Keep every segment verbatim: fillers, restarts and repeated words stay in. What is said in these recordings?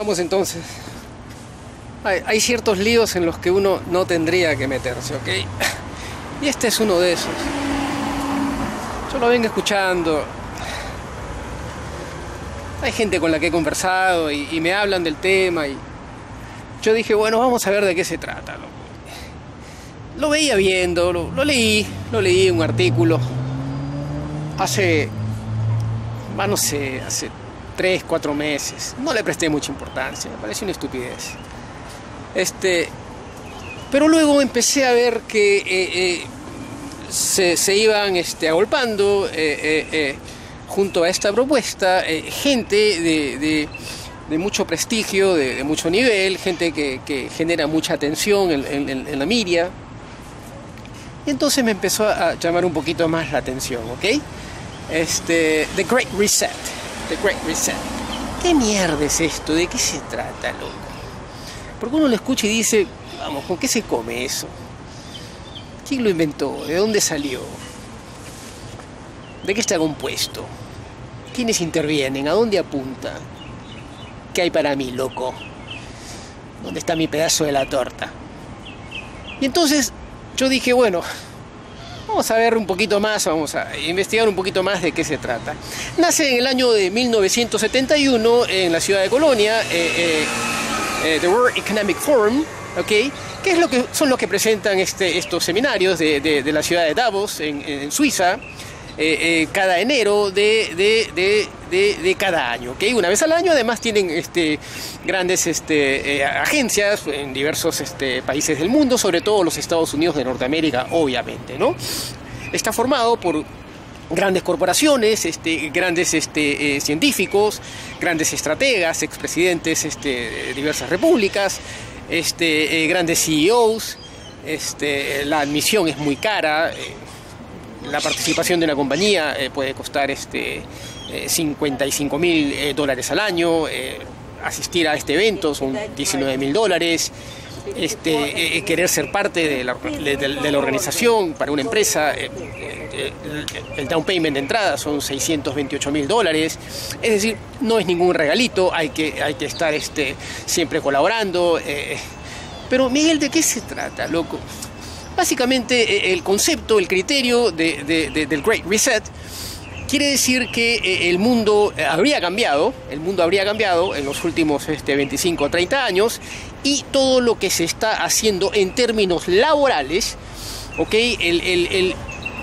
Vamos entonces. Hay, hay ciertos líos en los que uno no tendría que meterse, ¿ok? Y este es uno de esos. Yo lo vengo escuchando. Hay gente con la que he conversado y, y me hablan del tema y yo dije, bueno, vamos a ver de qué se trata. Lo, lo veía viendo, lo, lo leí, lo leí en un artículo hace, bueno, no sé, hace tres, cuatro meses. No le presté mucha importancia, me pareció una estupidez. Este, pero luego empecé a ver que eh, eh, se, se iban este, agolpando eh, eh, eh, junto a esta propuesta eh, gente de, de, de mucho prestigio, de, de mucho nivel, gente que, que genera mucha atención en, en, en la media. Y entonces me empezó a llamar un poquito más la atención, ¿ok? Este, The Great Reset. The Great Reset. ¿Qué mierda es esto? ¿De qué se trata, loco? Porque uno lo escucha y dice, vamos, ¿con qué se come eso? ¿Quién lo inventó? ¿De dónde salió? ¿De qué está compuesto? ¿Quiénes intervienen? ¿A dónde apunta? ¿Qué hay para mí, loco? ¿Dónde está mi pedazo de la torta? Y entonces yo dije, bueno, vamos a ver un poquito más, vamos a investigar un poquito más de qué se trata. Nace en el año de mil novecientos setenta y uno en la ciudad de Colonia, eh, eh, eh, The World Economic Forum, ¿okay? Que es lo que son los que presentan este, estos seminarios de, de, de la ciudad de Davos, en, en Suiza, eh, eh, cada enero de, de, de, de, de cada año, ¿okay? Una vez al año. Además tienen este, grandes este, eh, agencias en diversos este, países del mundo, sobre todo los Estados Unidos de Norteamérica, obviamente, ¿no? Está formado por grandes corporaciones, este, grandes este, eh, científicos, grandes estrategas, expresidentes este, de diversas repúblicas, este, eh, grandes C E Os. Este, la admisión es muy cara. Eh, la participación de una compañía eh, puede costar este, eh, cincuenta y cinco mil eh, dólares al año. Eh, asistir a este evento son diecinueve mil dólares. Este, eh, querer ser parte de la, de, de la organización para una empresa, eh, eh, el down payment de entrada son seiscientos veintiocho mil dólares. Es decir, no es ningún regalito, hay que, hay que estar este, siempre colaborando. Eh, pero Miguel, ¿de qué se trata, loco? Básicamente eh, el concepto, el criterio de, de, de, del Great Reset quiere decir que eh, el mundo habría cambiado, el mundo habría cambiado en los últimos este, veinticinco o treinta años, y todo lo que se está haciendo en términos laborales, ¿ok? El, el, el,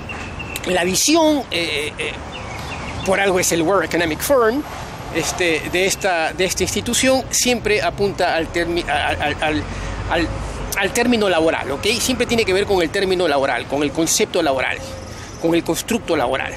la visión, eh, eh, por algo es el World Economic Forum, este, de, esta, de esta institución, siempre apunta al, termi, al, al, al, al, al término laboral, ¿ok? Siempre tiene que ver con el término laboral, con el concepto laboral, con el constructo laboral.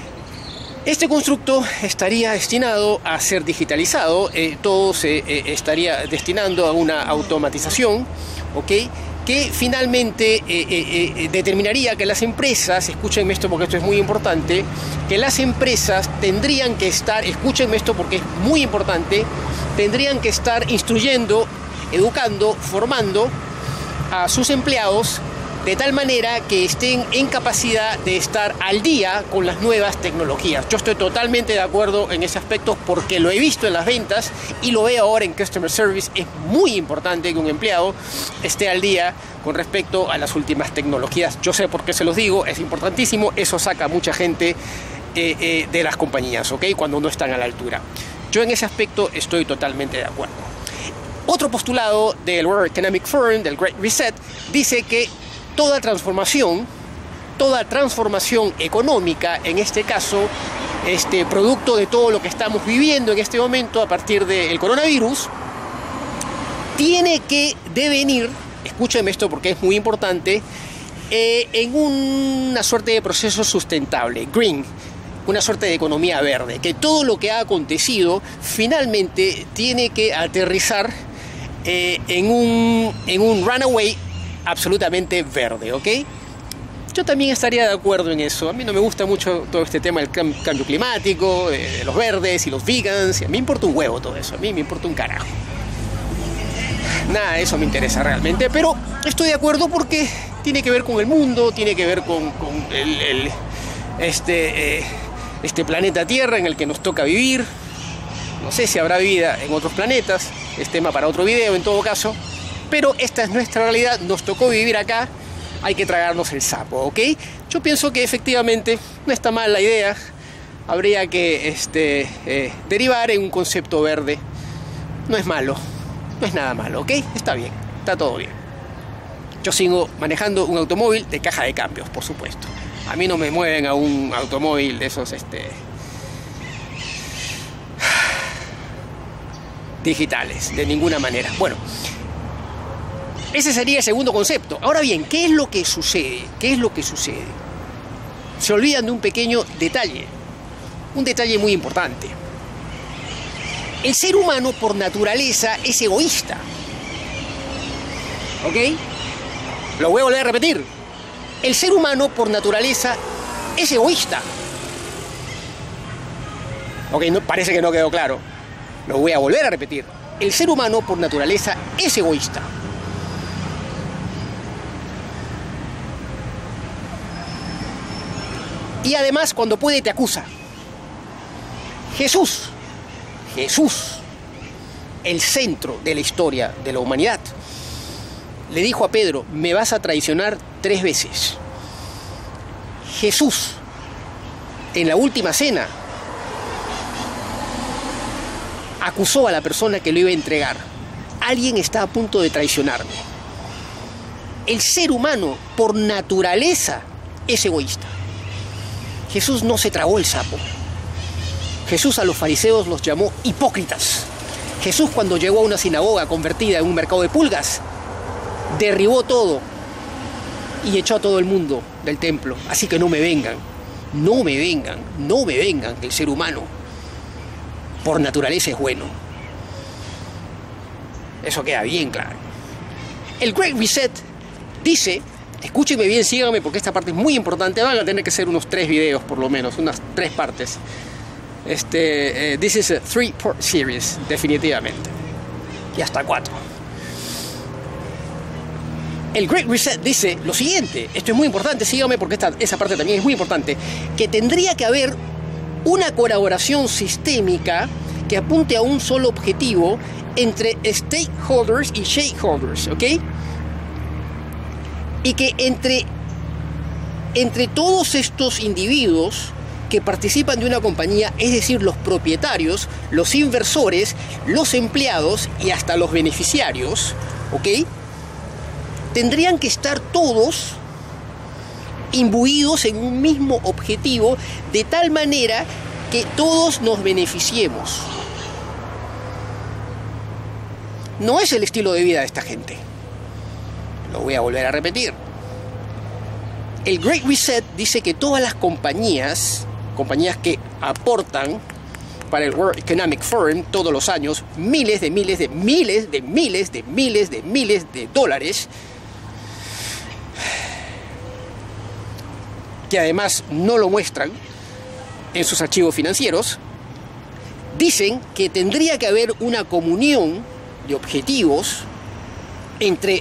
Este constructo estaría destinado a ser digitalizado, eh, todo se eh, estaría destinando a una automatización, ¿ok? Que finalmente eh, eh, eh, determinaría que las empresas, escúchenme esto porque esto es muy importante, que las empresas tendrían que estar, escúchenme esto porque es muy importante, tendrían que estar instruyendo, educando, formando a sus empleados de tal manera que estén en capacidad de estar al día con las nuevas tecnologías. Yo estoy totalmente de acuerdo en ese aspecto porque lo he visto en las ventas y lo veo ahora en Customer Service. Es muy importante que un empleado esté al día con respecto a las últimas tecnologías. Yo sé por qué se los digo, es importantísimo, eso saca a mucha gente eh, eh, de las compañías, ¿ok? Cuando no están a la altura. Yo en ese aspecto estoy totalmente de acuerdo. Otro postulado del World Economic Forum, del Great Reset, dice que toda transformación, toda transformación económica, en este caso, este, producto de todo lo que estamos viviendo en este momento a partir del coronavirus, tiene que devenir, escúchenme esto porque es muy importante, eh, en una suerte de proceso sustentable, green, una suerte de economía verde, que todo lo que ha acontecido finalmente tiene que aterrizar eh, en, un, en un runaway absolutamente verde, ¿ok? Yo también estaría de acuerdo en eso. A mí no me gusta mucho todo este tema del cambio climático, de los verdes y los vegans. A mí me importa un huevo todo eso, a mí me importa un carajo. Nada de eso me interesa realmente, pero estoy de acuerdo porque tiene que ver con el mundo, tiene que ver con, con el, el, este, eh, este planeta Tierra en el que nos toca vivir. No sé si habrá vida en otros planetas. es tema para otro video en todo caso. Pero esta es nuestra realidad, nos tocó vivir acá, hay que tragarnos el sapo, ¿ok? Yo pienso que efectivamente no está mal la idea, habría que este, eh, derivar en un concepto verde. No es malo, no es nada malo, ¿ok? Está bien, está todo bien. Yo sigo manejando un automóvil de caja de cambios, por supuesto. A mí no me mueven a un automóvil de esos este, digitales, de ninguna manera. Bueno, ese sería el segundo concepto. Ahora bien, ¿qué es lo que sucede? ¿Qué es lo que sucede? Se olvidan de un pequeño detalle, un detalle muy importante. El ser humano por naturaleza es egoísta, ¿ok? Lo voy a volver a repetir. El ser humano por naturaleza es egoísta. Ok, no, parece que no quedó claro. Lo voy a volver a repetir. El ser humano por naturaleza es egoísta. Y además cuando puede te acusa. Jesús, Jesús, el centro de la historia de la humanidad, le dijo a Pedro, me vas a traicionar tres veces. Jesús, en la última cena, acusó a la persona que lo iba a entregar. Alguien está a punto de traicionarme. El ser humano, por naturaleza, es egoísta. Jesús no se tragó el sapo. Jesús a los fariseos los llamó hipócritas. Jesús, cuando llegó a una sinagoga convertida en un mercado de pulgas, derribó todo y echó a todo el mundo del templo. Así que no me vengan, no me vengan, no me vengan, que el ser humano por naturaleza es bueno. Eso queda bien claro. El Great Reset dice, escúchenme bien, síganme porque esta parte es muy importante, van a tener que ser unos tres videos por lo menos, unas tres partes. Este, uh, this is a three-part series, definitivamente. Y hasta cuatro. El Great Reset dice lo siguiente, esto es muy importante, síganme porque esta, esa parte también es muy importante, que tendría que haber una colaboración sistémica que apunte a un solo objetivo entre stakeholders y shareholders, ¿ok? Y que entre, entre todos estos individuos que participan de una compañía, es decir, los propietarios, los inversores, los empleados y hasta los beneficiarios, ¿ok? Tendrían que estar todos imbuidos en un mismo objetivo de tal manera que todos nos beneficiemos. No es el estilo de vida de esta gente. Lo voy a volver a repetir. El Great Reset dice que todas las compañías, compañías que aportan para el World Economic Forum todos los años miles de miles de miles de miles de miles de miles de dólares, que además no lo muestran en sus archivos financieros, dicen que tendría que haber una comunión de objetivos entre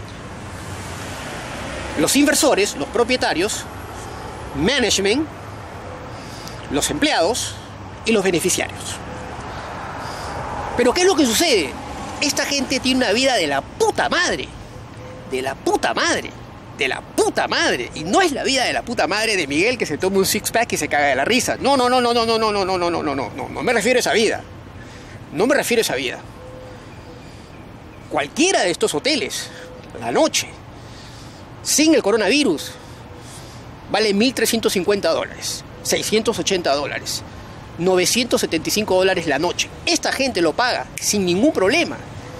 los inversores, los propietarios, management, los empleados y los beneficiarios. Pero ¿qué es lo que sucede? Esta gente tiene una vida de la puta madre, de la puta madre, de la puta madre. Y no es la vida de la puta madre de Miguel que se toma un six pack y se caga de la risa. No, no, no, no, no, no, no, no, no, no, no, no, no, no me refiero a esa vida. No me refiero a esa vida. Cualquiera de estos hoteles, la noche, sin el coronavirus, vale mil trescientos cincuenta dólares, seiscientos ochenta dólares, novecientos setenta y cinco dólares la noche. Esta gente lo paga sin ningún problema.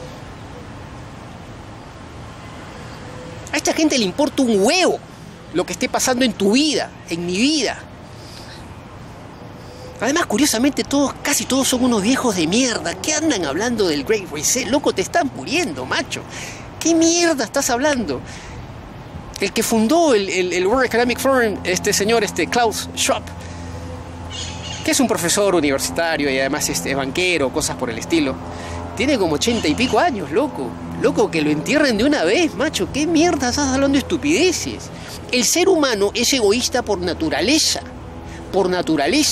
A esta gente le importa un huevo lo que esté pasando en tu vida, en mi vida. Además, curiosamente, todos, casi todos son unos viejos de mierda. ¿Qué andan hablando del Great Reset? Loco, te están muriendo, macho. ¿Qué mierda estás hablando? El que fundó el, el, el World Economic Forum, este señor, este Klaus Schwab, que es un profesor universitario y además este, banquero, cosas por el estilo, tiene como ochenta y pico años, loco. Loco, que lo entierren de una vez, macho. ¿Qué mierda estás hablando de estupideces? El ser humano es egoísta por naturaleza. Por naturaleza.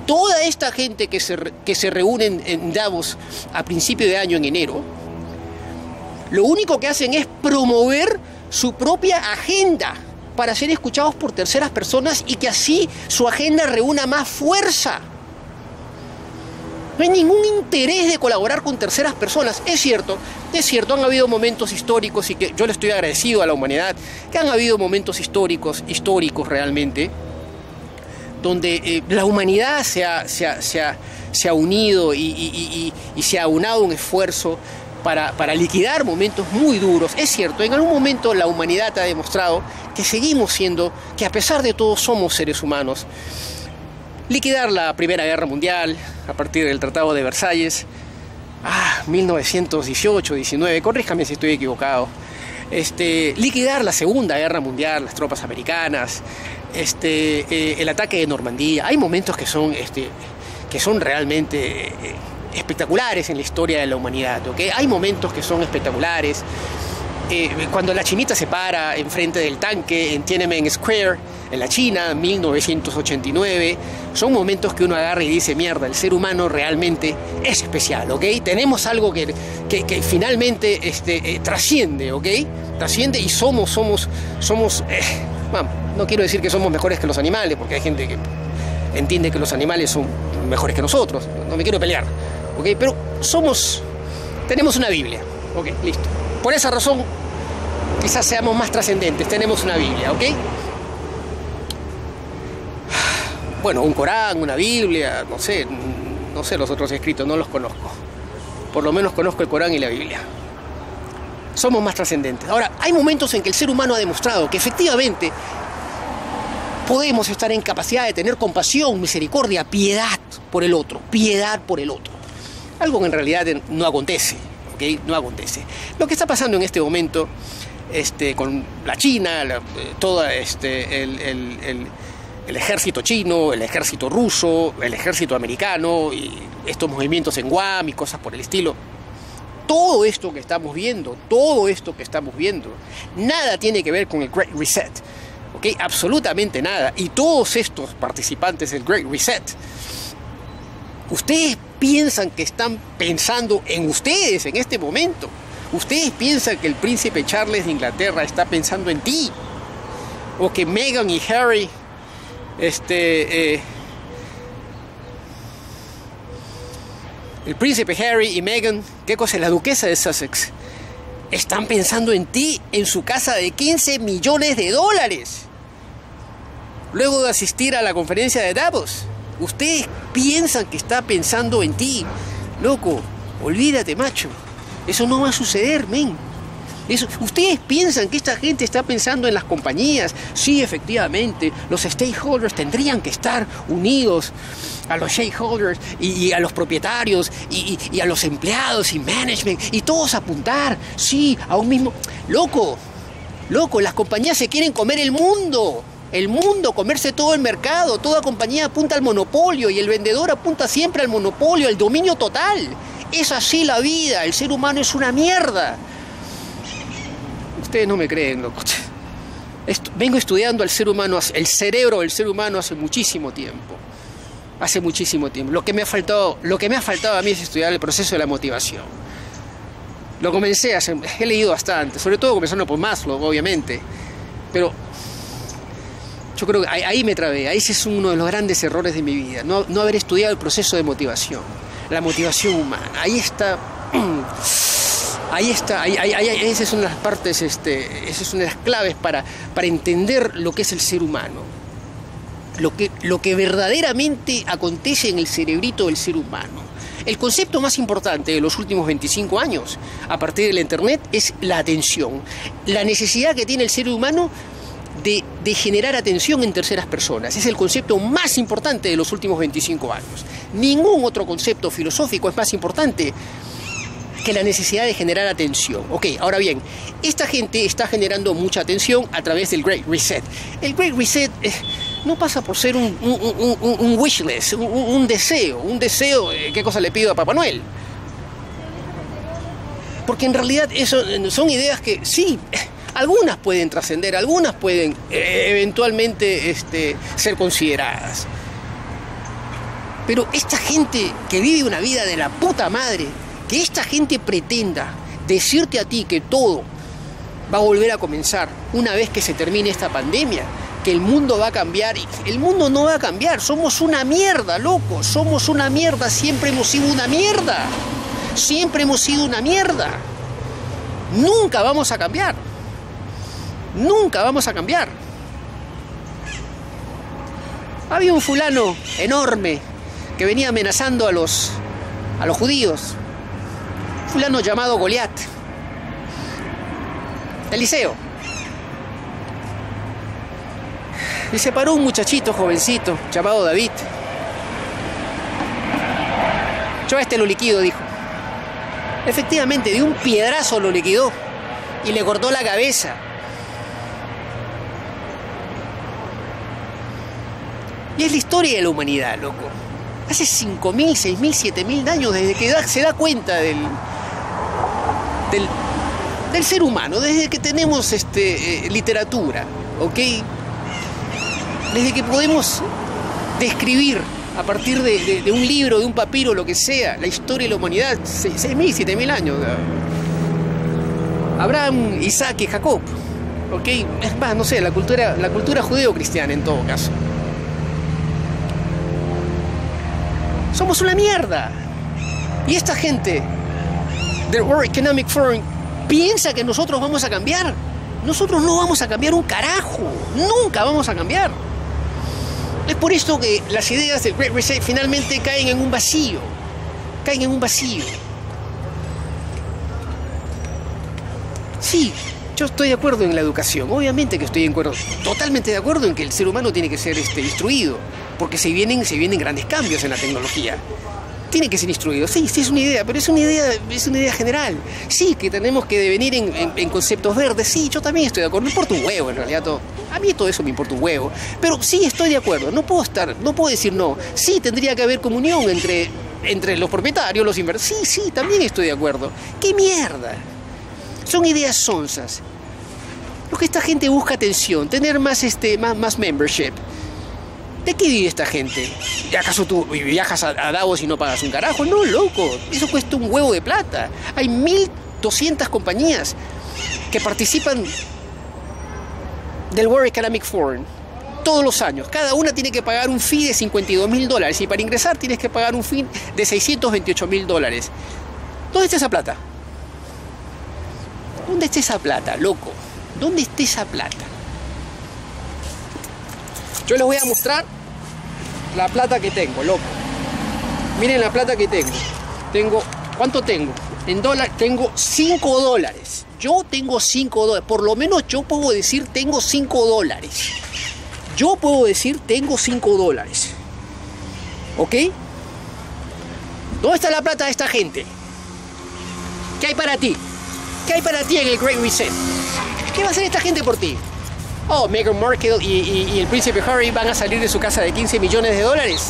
toda esta gente que se, que se reúne en, en Davos a principio de año, en enero, lo único que hacen es promover su propia agenda para ser escuchados por terceras personas y que así su agenda reúna más fuerza. No hay ningún interés de colaborar con terceras personas. Es cierto, es cierto, han habido momentos históricos y que yo le estoy agradecido a la humanidad, que han habido momentos históricos, históricos realmente, donde eh, la humanidad se ha, se ha, se ha, se ha unido y, y, y, y se ha unado un esfuerzo para, para liquidar momentos muy duros. Es cierto, en algún momento la humanidad ha demostrado que seguimos siendo, que a pesar de todo somos seres humanos. Liquidar la Primera Guerra Mundial a partir del Tratado de Versalles, ah, mil novecientos dieciocho, diecinueve, corríjame si estoy equivocado. Este, liquidar la Segunda Guerra Mundial, las tropas americanas, este, eh, el ataque de Normandía. Hay momentos que son, este, que son realmente eh, espectaculares en la historia de la humanidad, ¿okay? Hay momentos que son espectaculares. Eh, cuando la chinita se para enfrente del tanque en Tiananmen Square, en la China, mil novecientos ochenta y nueve, son momentos que uno agarra y dice, mierda, el ser humano realmente es especial, ¿ok? Tenemos algo que, que, que finalmente este, eh, trasciende, ¿ok? Trasciende y somos, somos, somos, eh, bueno, no quiero decir que somos mejores que los animales, porque hay gente que entiende que los animales son mejores que nosotros, no me quiero pelear, ¿ok? Pero somos, tenemos una Biblia, ¿ok? Listo. Por esa razón, quizás seamos más trascendentes, tenemos una Biblia, ¿ok? Bueno, un Corán, una Biblia, no sé, no sé los otros escritos, no los conozco. Por lo menos conozco el Corán y la Biblia. Somos más trascendentes. Ahora, hay momentos en que el ser humano ha demostrado que efectivamente podemos estar en capacidad de tener compasión, misericordia, piedad por el otro, piedad por el otro. Algo que en realidad no acontece, ¿ok? No acontece. Lo que está pasando en este momento este, con la China, la, toda este, el... el, el el ejército chino, el ejército ruso, el ejército americano y estos movimientos en Guam y cosas por el estilo. Todo esto que estamos viendo, todo esto que estamos viendo, nada tiene que ver con el Great Reset, ¿ok? Absolutamente nada. Y todos estos participantes del Great Reset, ustedes piensan que están pensando en ustedes en este momento. Ustedes piensan que el príncipe Charles de Inglaterra está pensando en ti, o que Meghan y Harry Este, eh, el príncipe Harry y Meghan, ¿qué cosa es la duquesa de Sussex? Están pensando en ti en su casa de quince millones de dólares. Luego de asistir a la conferencia de Davos, ustedes piensan que está pensando en ti. Loco, olvídate, macho. Eso no va a suceder, men. Eso, ustedes piensan que esta gente está pensando en las compañías. Sí, efectivamente, los stakeholders tendrían que estar unidos a los shareholders y, y a los propietarios y, y, y a los empleados y management y todos apuntar, sí, a un mismo... Loco, loco, las compañías se quieren comer el mundo. El mundo, comerse todo el mercado. Toda compañía apunta al monopolio y el vendedor apunta siempre al monopolio, al dominio total. Es así la vida, el ser humano es una mierda. Ustedes no me creen, loco. Esto, vengo estudiando al ser humano, el cerebro del ser humano hace muchísimo tiempo. Hace muchísimo tiempo. Lo que me ha faltado, lo que me ha faltado a mí es estudiar el proceso de la motivación. Lo comencé a hacer, he leído bastante, sobre todo comenzando por Maslow, obviamente. Pero yo creo que ahí, ahí me trabé, ahí ese es uno de los grandes errores de mi vida. No, no haber estudiado el proceso de motivación, la motivación humana. Ahí está... Ahí está, ahí, ahí, ahí, esa es una de las partes, este, esa es una de las claves para, para entender lo que es el ser humano. Lo que, lo que verdaderamente acontece en el cerebrito del ser humano. El concepto más importante de los últimos veinticinco años, a partir del Internet, es la atención. La necesidad que tiene el ser humano de, de generar atención en terceras personas. Es el concepto más importante de los últimos veinticinco años. Ningún otro concepto filosófico es más importante que la necesidad de generar atención. Ok, ahora bien, esta gente está generando mucha atención a través del Great Reset. El Great Reset eh, no pasa por ser un, un, un, un, un wish list, un, un deseo, un deseo, eh, ¿qué cosa le pido a Papá Noel? Porque en realidad eso son ideas que sí, algunas pueden trascender, algunas pueden eh, eventualmente este, ser consideradas. Pero esta gente que vive una vida de la puta madre, que esta gente pretenda decirte a ti que todo va a volver a comenzar una vez que se termine esta pandemia, que el mundo va a cambiar. El mundo no va a cambiar, somos una mierda, loco, somos una mierda, siempre hemos sido una mierda, siempre hemos sido una mierda. Nunca vamos a cambiar, nunca vamos a cambiar. Había un fulano enorme que venía amenazando a los, a los judíos, un fulano llamado Goliat, Eliseo. Y se paró un muchachito jovencito llamado David. Yo a este lo liquido, dijo. Efectivamente, de un piedrazo lo liquidó y le cortó la cabeza. Y es la historia de la humanidad, loco. Hace cinco mil, seis mil, siete mil años desde que da, se da cuenta del, del, del ser humano, desde que tenemos este, eh, literatura, ¿ok? Desde que podemos describir a partir de, de, de un libro, de un papiro, lo que sea, la historia de la humanidad, seis mil, siete mil años. Abraham, Isaac y Jacob, ¿ok? Es más, no sé, la cultura, la cultura judeo-cristiana en todo caso. Somos una mierda. Y esta gente del World Economic Forum piensa que nosotros vamos a cambiar. Nosotros no vamos a cambiar un carajo. Nunca vamos a cambiar. Es por esto que las ideas del Great Reset finalmente caen en un vacío. Caen en un vacío. Sí, yo estoy de acuerdo en la educación. Obviamente que estoy de acuerdo, totalmente de acuerdo en que el ser humano tiene que ser este, instruido. Porque se vienen, se vienen grandes cambios en la tecnología. Tiene que ser instruido. Sí, sí es una idea, pero es una idea, es una idea general. Sí, que tenemos que devenir en, en, en conceptos verdes. Sí, yo también estoy de acuerdo. Me importa un huevo, en realidad. Todo. A mí todo eso me importa un huevo. Pero sí estoy de acuerdo. No puedo estar, no puedo decir no. Sí, tendría que haber comunión entre, entre los propietarios, los inversores. Sí, sí, también estoy de acuerdo. ¡Qué mierda! Son ideas sonzas. Lo que esta gente busca atención, tener más, este, más, más membership. ¿De qué vive esta gente? ¿Acaso tú viajas a Davos y no pagas un carajo? No, loco, eso cuesta un huevo de plata. Hay mil doscientas compañías que participan del World Economic Forum todos los años. Cada una tiene que pagar un fee de cincuenta y dos mil dólares y para ingresar tienes que pagar un fee de seiscientos veintiocho mil dólares. ¿Dónde está esa plata? ¿Dónde está esa plata, loco? ¿Dónde está esa plata? Yo les voy a mostrar la plata que tengo, loco. Miren la plata que tengo. Tengo, ¿cuánto tengo? En dólares, tengo cinco dólares. Yo tengo cinco dólares. Por lo menos yo puedo decir tengo cinco dólares. Yo puedo decir tengo cinco dólares. ¿Ok? ¿Dónde está la plata de esta gente? ¿Qué hay para ti? ¿Qué hay para ti en el Great Reset? ¿Qué va a hacer esta gente por ti? Oh, Meghan Markle y, y, y el príncipe Harry van a salir de su casa de quince millones de dólares.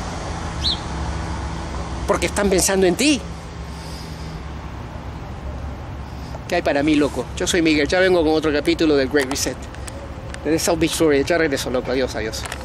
Porque están pensando en ti. ¿Qué hay para mí, loco? Yo soy Miguel, ya vengo con otro capítulo del Great Reset. Desde South Beach, Florida. Ya regreso, loco. Adiós, adiós.